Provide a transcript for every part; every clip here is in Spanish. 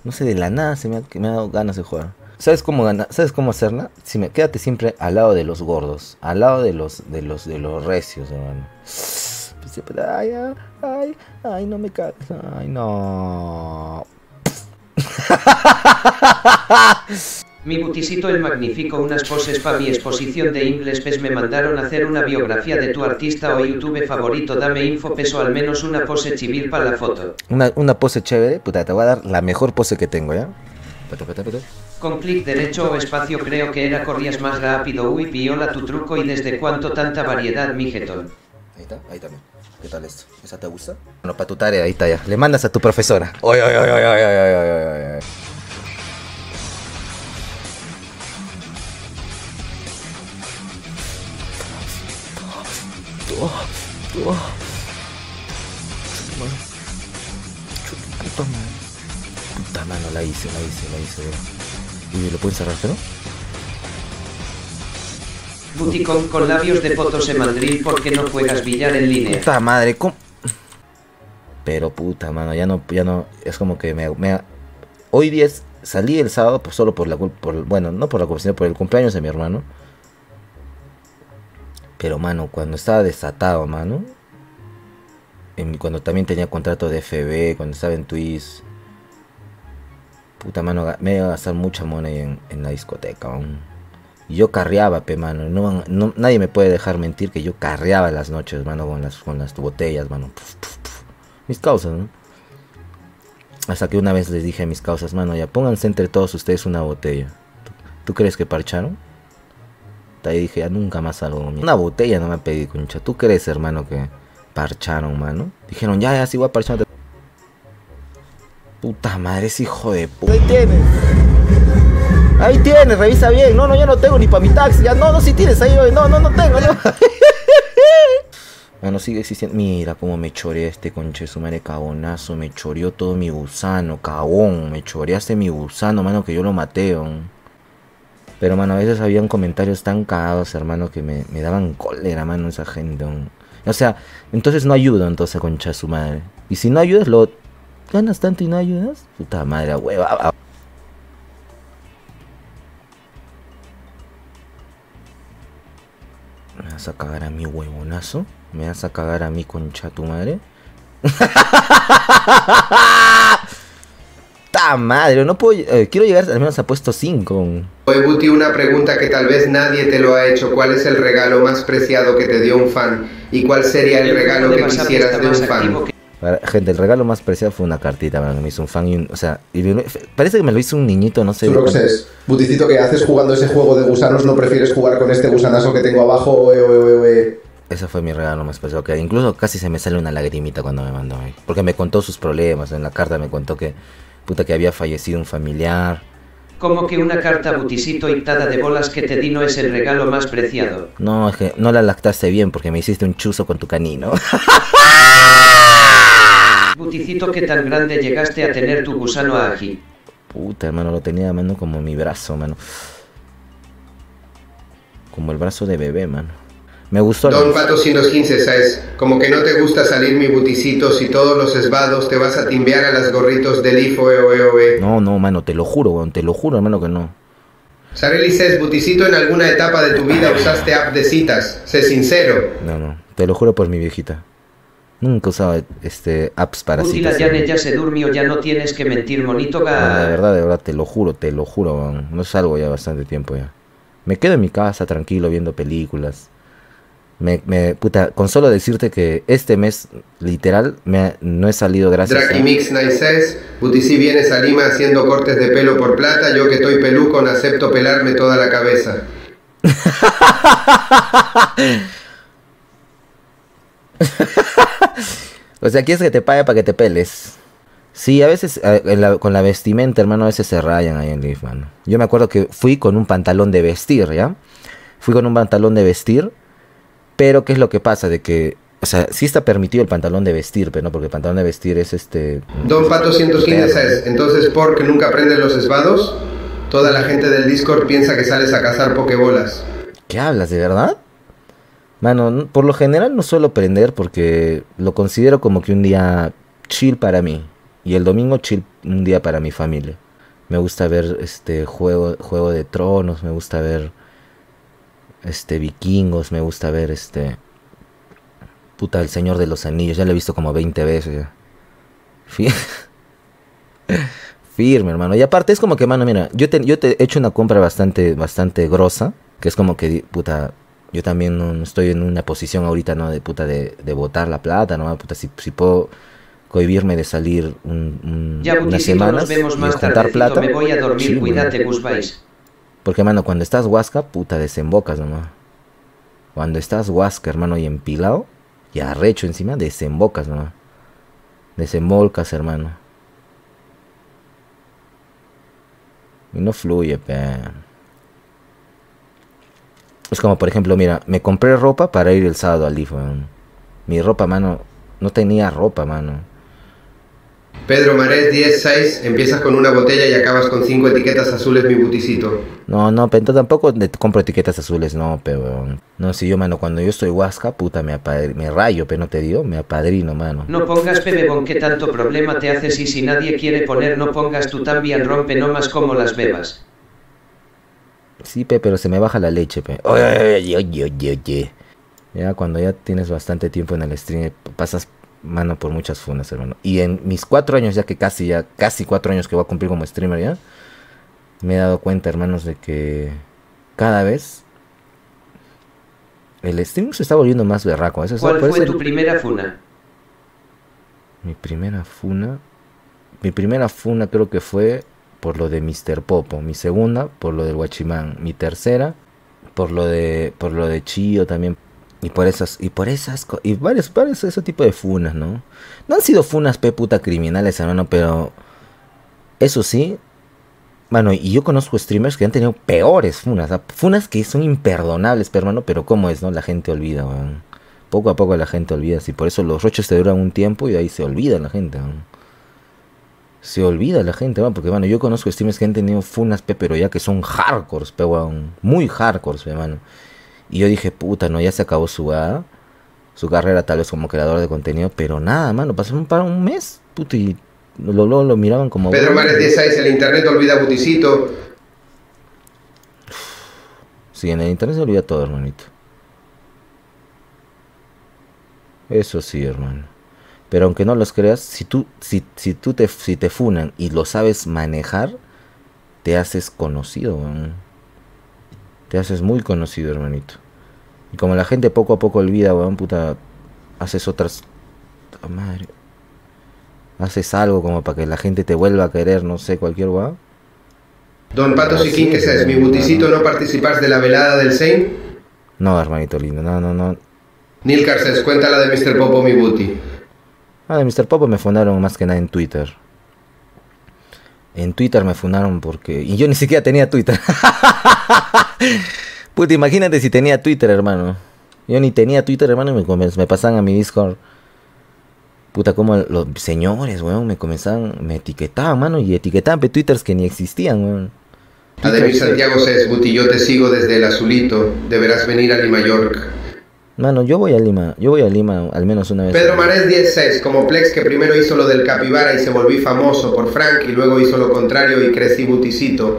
No sé, de la nada que me ha dado ganas de jugar. ¿Sabes cómo ¿Sabes cómo hacerla? Quédate siempre al lado de los gordos, al lado de los recios, hermano. Siempre, ay, no me caes, ay, no. Mi butisito el magnífico, unas poses pa' mi exposición de inglés, pues me mandaron a hacer una biografía de tu artista o YouTube favorito, dame info, peso al menos una pose chivil para la foto. Una pose chévere, puta, te voy a dar la mejor pose que tengo, ¿ya? Con clic derecho o espacio creo que era corrías más rápido, uy piola tu truco y desde cuánto tanta variedad mi jetón. Ahí está, ¿qué tal esto? ¿Esa te gusta? Bueno, para tu tarea, ahí está ya, le mandas a tu profesora. Oy, oy, oy, oy, oy, oy, oy, oy. Puta mano, la hice. Y lo pueden cerrar, ¿no? Buticón con labios de fotos en Madrid, ¿por qué no juegas billar en línea? Puta madre, ¿cómo? Pero puta mano, ya no, es como que hoy día salí el sábado pues, solo bueno, no por la culpa, sino por el cumpleaños de mi hermano. Pero mano, cuando estaba desatado, mano, cuando también tenía contrato de FB, cuando estaba en Twitch, puta mano, me iba a gastar mucha moneda en la discoteca, aún. Y yo carreaba, mano, nadie me puede dejar mentir que yo carreaba las noches, mano, con las botellas, mano. Mis causas, ¿no? Hasta que una vez les dije a mis causas, mano, ya pónganse entre todos ustedes una botella. ¿Tú crees que parcharon? Ahí dije, ya nunca más salgo. Una botella no me pedí, concha. ¿Tú crees, hermano, que parcharon, mano? Dijeron, ya, sí voy a parchar. Puta madre, ese hijo de puta. Ahí tienes, revisa bien. No, yo no tengo ni para mi taxi. Ya, no, si tienes ahí. No tengo, no. Bueno, sigue existiendo. Mira cómo me chorea este conche su madre cagonazo. Me choreó todo mi gusano, cagón. Me choreaste mi gusano, mano, que yo lo maté, Pero, mano, a veces habían comentarios tan cagados, hermano, que me daban cólera, mano, esa gente. O sea, entonces no ayudo, entonces, concha su madre. Y si no ayudas, ganas tanto y no ayudas. Puta madre, hueva. ¿Me vas a cagar a mi huevonazo? ¿Me vas a cagar a mi concha tu madre? ¡Ta madre! No puedo... quiero llegar al menos a puesto 5. Oye, Buti, una pregunta que tal vez nadie te lo ha hecho. ¿Cuál es el regalo más preciado que te dio un fan? ¿Y cuál sería el regalo que quisieras de un fan? Gente, el regalo más preciado fue una cartita, man, que me hizo un fan o sea, parece que me lo hizo un niñito, no sé. Roxes, Buticito, ¿qué haces jugando ese juego de gusanos? ¿No prefieres jugar con este gusanazo que tengo abajo? Ese fue mi regalo más preciado, que incluso casi se me sale una lagrimita cuando me mandó ahí. Porque me contó sus problemas, en la carta me contó que había fallecido un familiar. Como que una carta buticito ictada de bolas que te di no es el regalo más preciado. No, es que no la lactaste bien porque me hiciste un chuzo con tu canino. Buticito, ¿qué tan grande llegaste a tener tu gusano aquí? Puta, hermano, lo tenía, mano, como mi brazo, mano. Como el brazo de bebé, mano. Me gustó. Don Pato sin los 15, ¿sabes? Como que no te gusta salir mi buticito si todos los esvados te vas a timbear a las gorritos del IFO, No, mano, te lo juro, hermano, que no. Sareli says, buticito, ¿en alguna etapa de tu vida usaste app de citas? Sé sincero. No, te lo juro por mi viejita. Nunca usaba apps para Buti, citas. la Yane ya se durmió, ya no tienes que mentir, monito. No, de verdad, te lo juro, man. No salgo ya bastante tiempo ya. Me quedo en mi casa tranquilo viendo películas. Puta, con solo decirte que este mes, literal, no he salido gracias Draki Mix Nice says, Buti, si vienes a Lima haciendo cortes de pelo por plata, yo que estoy pelucón acepto pelarme toda la cabeza. O sea, quieres que te pague para que te peles. Sí, a veces con la vestimenta, hermano, a veces se rayan ahí en Leaf, mano. Yo me acuerdo que fui con un pantalón de vestir, ¿ya? Fui con un pantalón de vestir, pero ¿qué es lo que pasa? De que, o sea, sí está permitido el pantalón de vestir, pero no, porque el pantalón de vestir es Don Pato 115 says, entonces, ¿por qué nunca prendes los esvados? Toda la gente del Discord piensa que sales a cazar pokebolas. ¿Qué hablas, de verdad? Mano, por lo general no suelo prender porque lo considero como que un día chill para mí. Y el domingo chill, un día para mi familia. Me gusta ver Juego de Tronos, me gusta ver Vikingos, me gusta ver puta, El Señor de los Anillos, ya lo he visto como 20 veces ya. Firme, hermano. Y aparte es como que, mano, mira, yo te he hecho una compra bastante grosa, que es como que, puta, yo también no estoy en una posición ahorita, ¿no? De puta, de botar la plata, ¿no? Puta, si puedo cohibirme de salir unas semanas nos vemos y más juntar plata. Me voy a dormir, Sí, cuídate, Gusbais. Porque, mano, cuando estás huasca, puta, desembocas nomás. Cuando estás huasca, hermano, y empilado, y arrecho encima, desembocas nomás. Desembolcas, hermano. Y no fluye, pe. Es como, por ejemplo, mira, me compré ropa para ir el sábado al DIF, weón. Mi ropa, mano, no tenía ropa, mano. Pedro Marés 10-6, empiezas con una botella y acabas con 5 etiquetas azules, mi buticito. No, pero tampoco te compro etiquetas azules, no, pero... No, si yo, mano, cuando yo estoy huasca, puta, me rayo, pero no te digo, me apadrino, mano. No pongas pebebón, que tanto problema te haces y si nadie quiere poner no pongas tú también, rompe nomás como las bebas. Sí, pero se me baja la leche, pe. Oye. Ya, cuando ya tienes bastante tiempo en el stream, pasas, mano, por muchas funas, hermano. Y en mis 4 años, ya que casi 4 años que voy a cumplir como streamer ya, me he dado cuenta, hermanos, de que cada vez el stream se está volviendo más berraco. ¿Cuál fue tu primera funa? Mi primera funa creo que fue por lo de Mr. Popo. Mi segunda, por lo del Guachimán. Mi tercera, por lo de Chío también. Y varios ese tipo de funas, ¿no? No han sido funas puta criminales, hermano, pero eso sí, mano, y yo conozco streamers que han tenido peores funas, ¿sabes? Funas que son imperdonables, hermano, pero cómo es, ¿no? La gente olvida, man. Poco a poco la gente olvida, y por eso los roches te duran un tiempo y de ahí se olvida la gente, man. Se olvida la gente, man, porque, bueno, yo conozco streamers que han tenido funas, pero ya que son hardcores, weón, muy hardcores, mano. Y yo dije, puta, no, ya se acabó su carrera tal vez como creador de contenido, pero nada, mano, pasó para un mes, puta, y lo miraban como... Pedro Mares 16, el internet olvida buticito. Sí, en el internet se olvida todo, hermanito. Eso sí, hermano. Pero aunque no los creas, si te funan y lo sabes manejar, te haces conocido, man. Te haces muy conocido, hermanito. Y como la gente poco a poco olvida, weón, puta, haces otras... Oh, madre. Haces algo como para que la gente te vuelva a querer, no sé, cualquier weón. Don Pato Siquín, que es mi buticito, ¿no participas de la velada del Sein? No, hermanito lindo, no. Nil Carces, cuenta la de Mr. Popo, mi buti. De Mr. Popo me fundaron más que nada en Twitter. En Twitter me fundaron porque... Y yo ni siquiera tenía Twitter. Puta, imagínate si tenía Twitter, hermano. Yo ni tenía Twitter, hermano, y me pasaban a mi Discord. Puta, como los señores, weón, me etiquetaban, mano, y etiquetaban Twitters que ni existían, weón. Ademir Santiago Cés, buti, yo te sigo desde el Azulito. Deberás venir a Lima, York. Mano, yo voy a Lima al menos una vez. Pedro Marés 16, como Plex, que primero hizo lo del capibara y se volví famoso por Frank, y luego hizo lo contrario y crecí buticito.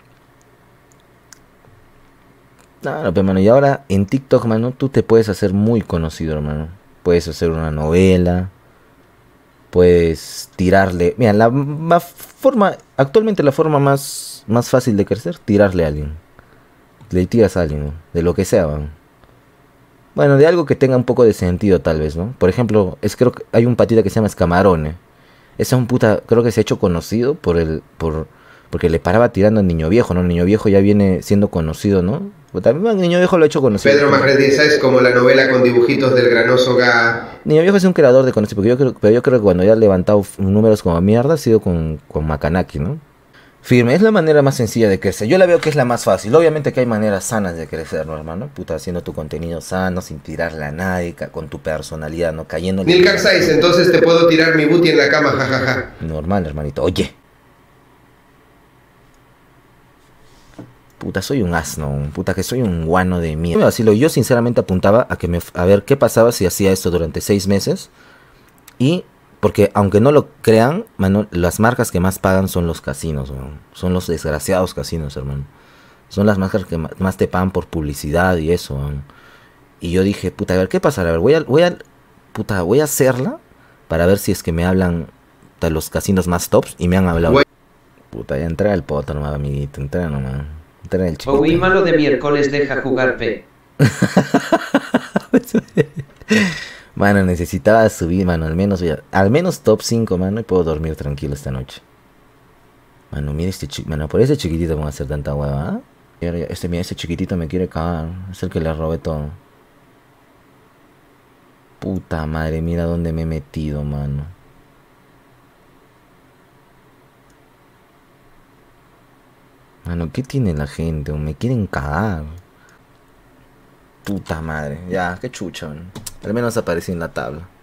Claro, pero, mano, y ahora en TikTok, mano, tú te puedes hacer muy conocido, hermano. Puedes hacer una novela, puedes tirarle... Mira, actualmente la forma más fácil de crecer, tirarle a alguien. Le tiras a alguien, ¿no? De lo que sea, man. Bueno, de algo que tenga un poco de sentido, tal vez, ¿no? Por ejemplo, creo que hay un patita que se llama Escamarone. Ese es un puta, creo que se ha hecho conocido porque le paraba tirando a Niño Viejo, ¿no? Niño Viejo ya viene siendo conocido, ¿no? Pero también Niño Viejo lo ha hecho conocido. Pedro Marés 16, como la novela con dibujitos del granoso Niño Viejo es un creador de conocido, pero yo creo que cuando ya ha levantado números como mierda ha sido con Macanaki, ¿no? Firme, es la manera más sencilla de crecer. Yo la veo que es la más fácil. Obviamente que hay maneras sanas de crecer, ¿no, hermano? Puta, haciendo tu contenido sano, sin tirarle a nadie, con tu personalidad, ¿no? Cayendo... Nil Carces, entonces te puedo tirar mi buti en la cama, jajaja. Normal, hermanito. Oye. Puta, soy un asno. Puta, que soy un guano de mierda. Así yo sinceramente apuntaba a ver qué pasaba si hacía esto durante 6 meses. Y Porque aunque no lo crean, mano, las marcas que más pagan son los casinos, weón. Son los desgraciados casinos, hermano. Son las marcas que más te pagan por publicidad y eso, weón. Y yo dije, puta, a ver, ¿qué pasará? A ver, voy a hacerla para ver si es que me hablan de los casinos más tops, y me han hablado. Puta, ya entra el poto nomás, amiguito, entra nomás. Entra el chico. Uy, malo de miércoles, deja jugar P. Mano, necesitaba subir, mano, al menos top 5, mano, y puedo dormir tranquilo esta noche. Mano, mira este chiquitito, mano, por ese chiquitito me va a hacer tanta hueva, ¿ah? Mira, este chiquitito me quiere cagar, es el que le robé todo. Puta madre, mira dónde me he metido, mano. Mano, ¿qué tiene la gente? Me quieren cagar. Puta madre, ya, qué chucha, man. Al menos aparecí en la tabla.